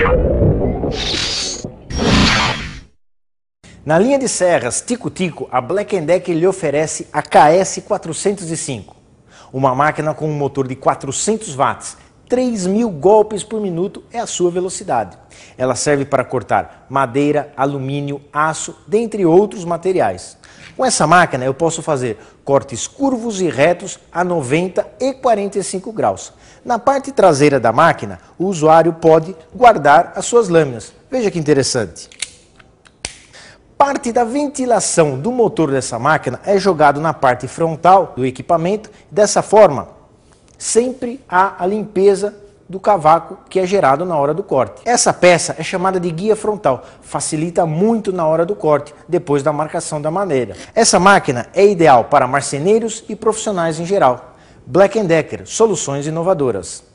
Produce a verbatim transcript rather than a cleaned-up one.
Na linha de serras Tico-Tico, a Black and Decker lhe oferece a K S quatrocentos e cinco, uma máquina com um motor de quatrocentos watts, três mil golpes por minuto é a sua velocidade. Ela serve para cortar madeira, alumínio, aço, dentre outros materiais. Com essa máquina eu posso fazer cortes curvos e retos a noventa e quarenta e cinco graus. Na parte traseira da máquina, o usuário pode guardar as suas lâminas. Veja que interessante. Parte da ventilação do motor dessa máquina é jogado na parte frontal do equipamento. Dessa forma, sempre há a limpeza do cavaco que é gerado na hora do corte. Essa peça é chamada de guia frontal, facilita muito na hora do corte, depois da marcação da madeira. Essa máquina é ideal para marceneiros e profissionais em geral. Black and Decker, soluções inovadoras.